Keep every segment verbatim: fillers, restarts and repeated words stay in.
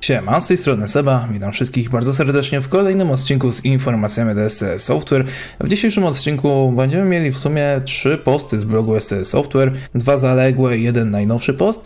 Siema, z tej strony Seba, witam wszystkich bardzo serdecznie w kolejnym odcinku z informacjami do S C S Software. W dzisiejszym odcinku będziemy mieli w sumie trzy posty z blogu S C S Software, dwa zaległe i jeden najnowszy post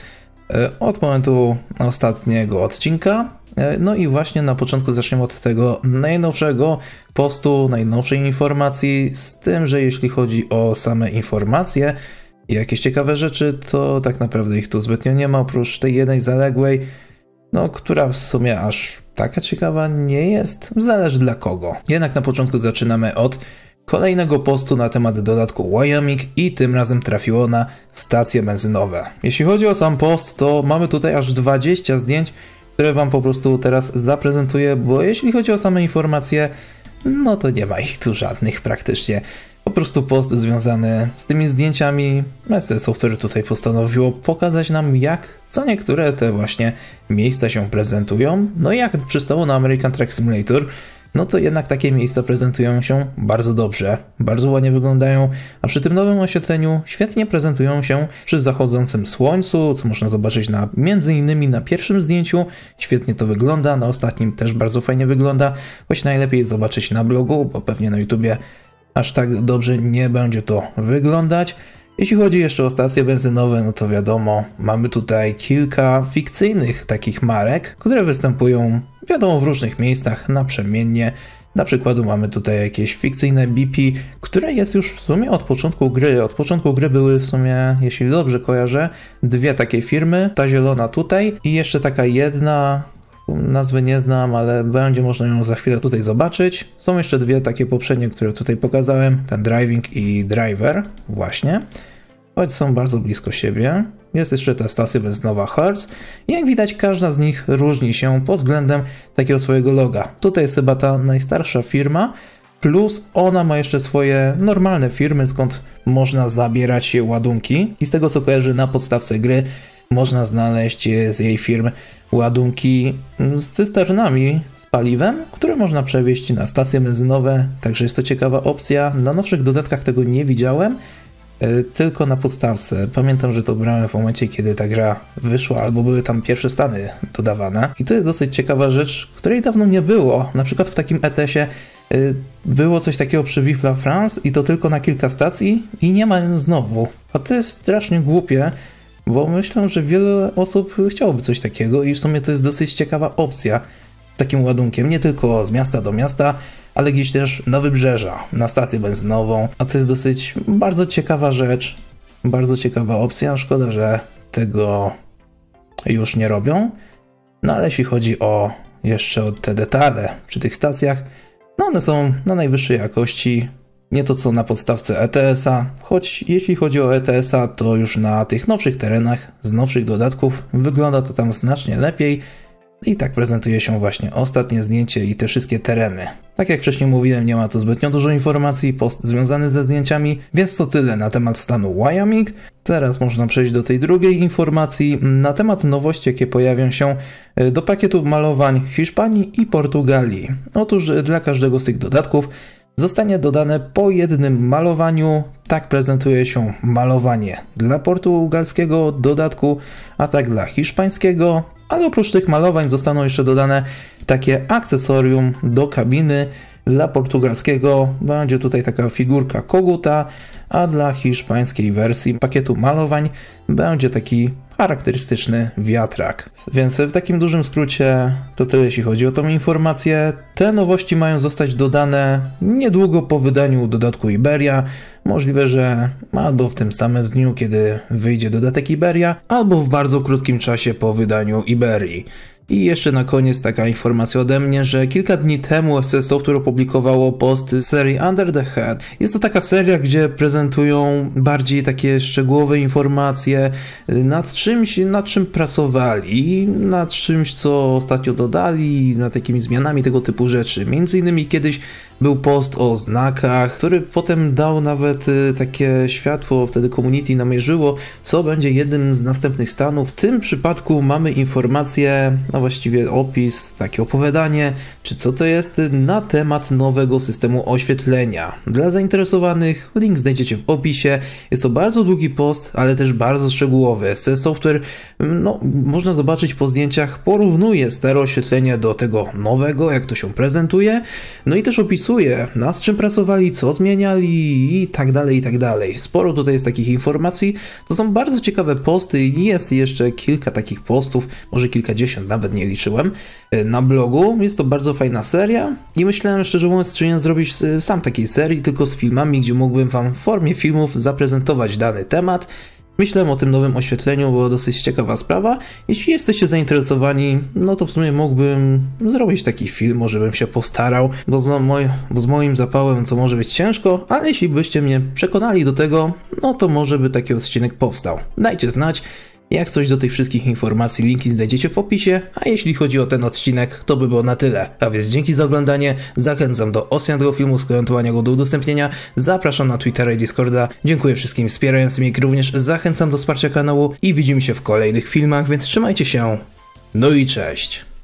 od momentu ostatniego odcinka. No i właśnie na początku zaczniemy od tego najnowszego postu, najnowszej informacji, z tym, że jeśli chodzi o same informacje i jakieś ciekawe rzeczy, to tak naprawdę ich tu zbytnio nie ma, oprócz tej jednej zaległej, no, która w sumie aż taka ciekawa nie jest, zależy dla kogo. Jednak na początku zaczynamy od kolejnego postu na temat dodatku Wyoming i tym razem trafiło na stacje benzynowe. Jeśli chodzi o sam post, to mamy tutaj aż dwadzieścia zdjęć, które wam po prostu teraz zaprezentuję, bo jeśli chodzi o same informacje, no to nie ma ich tu żadnych praktycznie. Po prostu post związany z tymi zdjęciami. S C S Software tutaj postanowiło pokazać nam, jak co niektóre te właśnie miejsca się prezentują. No i jak przystało na American Truck Simulator, no to jednak takie miejsca prezentują się bardzo dobrze, bardzo ładnie wyglądają, a przy tym nowym oświetleniu świetnie prezentują się przy zachodzącym słońcu, co można zobaczyć na, między innymi na pierwszym zdjęciu. Świetnie to wygląda, na ostatnim też bardzo fajnie wygląda, choć najlepiej zobaczyć na blogu, bo pewnie na YouTubie aż tak dobrze nie będzie to wyglądać. Jeśli chodzi jeszcze o stacje benzynowe, no to wiadomo, mamy tutaj kilka fikcyjnych takich marek, które występują, wiadomo, w różnych miejscach naprzemiennie. Na przykład mamy tutaj jakieś fikcyjne B P, które jest już w sumie od początku gry. Od początku gry były w sumie, jeśli dobrze kojarzę, dwie takie firmy, ta zielona tutaj i jeszcze taka jedna, nazwy nie znam, ale będzie można ją za chwilę tutaj zobaczyć. Są jeszcze dwie takie poprzednie, które tutaj pokazałem, ten Driving i Driver, właśnie. Choć są bardzo blisko siebie. Jest jeszcze ta stacja benzynowa Hertz. Jak widać, każda z nich różni się pod względem takiego swojego loga. Tutaj jest chyba ta najstarsza firma, plus ona ma jeszcze swoje normalne firmy, skąd można zabierać ładunki. I z tego co kojarzę, na podstawce gry można znaleźć z jej firm ładunki z cysternami z paliwem, które można przewieźć na stacje benzynowe, także jest to ciekawa opcja. Na nowszych dodatkach tego nie widziałem, tylko na podstawce. Pamiętam, że to brałem w momencie, kiedy ta gra wyszła, albo były tam pierwsze stany dodawane. I to jest dosyć ciekawa rzecz, której dawno nie było. Na przykład w takim E T S-ie było coś takiego przy Vive la France i to tylko na kilka stacji i nie ma znowu. A to jest strasznie głupie, bo myślę, że wiele osób chciałoby coś takiego i w sumie to jest dosyć ciekawa opcja z takim ładunkiem, nie tylko z miasta do miasta, ale gdzieś też na wybrzeża, na stację benzynową, a to jest dosyć bardzo ciekawa rzecz, bardzo ciekawa opcja. Szkoda, że tego już nie robią, no ale jeśli chodzi o jeszcze o te detale przy tych stacjach, no one są na najwyższej jakości. Nie to co na podstawce E T S-a, choć jeśli chodzi o E T S-a, to już na tych nowszych terenach z nowszych dodatków wygląda to tam znacznie lepiej i tak prezentuje się właśnie ostatnie zdjęcie i te wszystkie tereny. Tak jak wcześniej mówiłem, nie ma tu zbytnio dużo informacji, post związany ze zdjęciami, więc to tyle na temat stanu Wyoming. Teraz można przejść do tej drugiej informacji na temat nowości, jakie pojawią się do pakietu malowań Hiszpanii i Portugalii. Otóż dla każdego z tych dodatków zostanie dodane po jednym malowaniu. Tak prezentuje się malowanie dla portugalskiego dodatku, a tak dla hiszpańskiego. Ale oprócz tych malowań zostaną jeszcze dodane takie akcesorium do kabiny. Dla portugalskiego będzie tutaj taka figurka koguta, a dla hiszpańskiej wersji pakietu malowań będzie taki charakterystyczny wiatrak. Więc w takim dużym skrócie to tyle, jeśli chodzi o tą informację. Te nowości mają zostać dodane niedługo po wydaniu dodatku Iberia. Możliwe, że albo w tym samym dniu, kiedy wyjdzie dodatek Iberia, albo w bardzo krótkim czasie po wydaniu Iberii. I jeszcze na koniec taka informacja ode mnie, że kilka dni temu S C S Software opublikowało post z serii Under the Hood. Jest to taka seria, gdzie prezentują bardziej takie szczegółowe informacje nad czymś, nad czym pracowali, nad czymś, co ostatnio dodali, nad takimi zmianami tego typu rzeczy. Między innymi kiedyś Był post o znakach, który potem dał nawet y, takie światło, wtedy community namierzyło, co będzie jednym z następnych stanów. W tym przypadku mamy informację, a właściwie opis, takie opowiadanie, czy co to jest na temat nowego systemu oświetlenia. Dla zainteresowanych link znajdziecie w opisie. Jest to bardzo długi post, ale też bardzo szczegółowy. S C S Software, no, można zobaczyć po zdjęciach, porównuje stare oświetlenie do tego nowego, jak to się prezentuje, no i też opisuje, nad czym pracowali, co zmieniali i tak dalej, i tak dalej. Sporo tutaj jest takich informacji, to są bardzo ciekawe posty i jest jeszcze kilka takich postów, może kilkadziesiąt, nawet nie liczyłem, na blogu. Jest to bardzo fajna seria i myślałem, szczerze mówiąc, czy nie zrobić sam takiej serii, tylko z filmami, gdzie mógłbym wam w formie filmów zaprezentować dany temat. Myślałem o tym nowym oświetleniu, bo dosyć ciekawa sprawa. Jeśli jesteście zainteresowani, no to w sumie mógłbym zrobić taki film, może bym się postarał, bo z, moj, bo z moim zapałem to może być ciężko, ale jeśli byście mnie przekonali do tego, no to może by taki odcinek powstał. Dajcie znać. Jak coś do tych wszystkich informacji, linki znajdziecie w opisie, a jeśli chodzi o ten odcinek, to by było na tyle. A więc dzięki za oglądanie, zachęcam do oceny tego filmu, skomentowania go, do udostępnienia, zapraszam na Twittera i Discorda, dziękuję wszystkim wspierającym, jak również zachęcam do wsparcia kanału i widzimy się w kolejnych filmach, więc trzymajcie się, no i cześć!